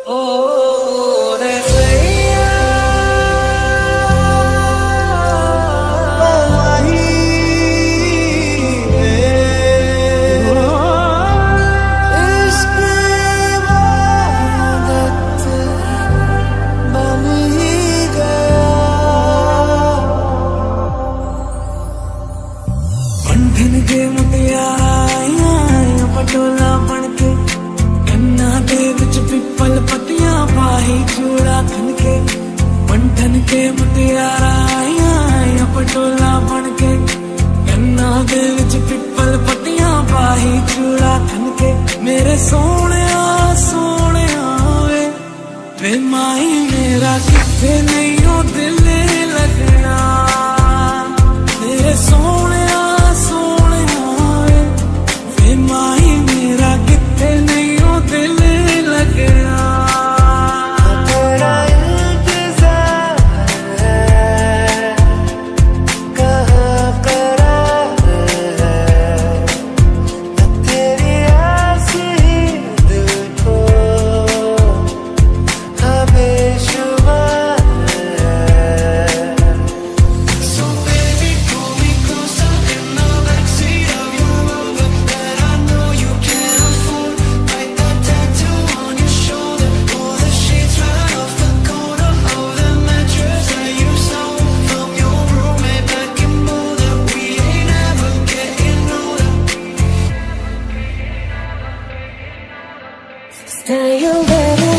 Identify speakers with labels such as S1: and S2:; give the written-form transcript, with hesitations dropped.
S1: ओ रे सैया इश्क इबादत बन ही गया। बंधन के मुटियारा पटोला बनके कन्ना दे विच पिपल पत्तियां पाही चूड़ा खनके। बंधन के मुटियारा पटोला बनके कन्ना दे विच पिपल पत्तियां पाही चूड़ा खनके। मेरे सोने सोने वे माही मेरा किथे नहीं हो दिल लगना। मेरे सोने सोने वे माही मेरा किथे नहीं हो दिल लगना।
S2: तेरा इंतजार है, कहाँ करार है, तेरी आस ही दिल को बेशुमार है। So baby, pull me closer in the backseat of your Rover that I know you can't afford. Write that tattoo on your shoulder, pull the sheets right off the corner of the mattress that you stole from your roommate back in Boulder. We ain't ever getting older.
S3: Stay away.